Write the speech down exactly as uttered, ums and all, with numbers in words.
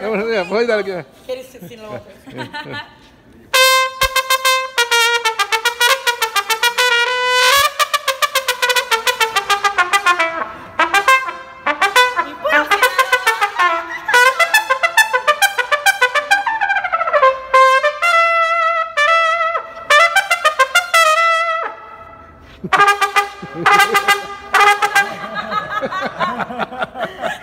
Poi dale che... Quieres sin lo otro. Ha ha ha ha!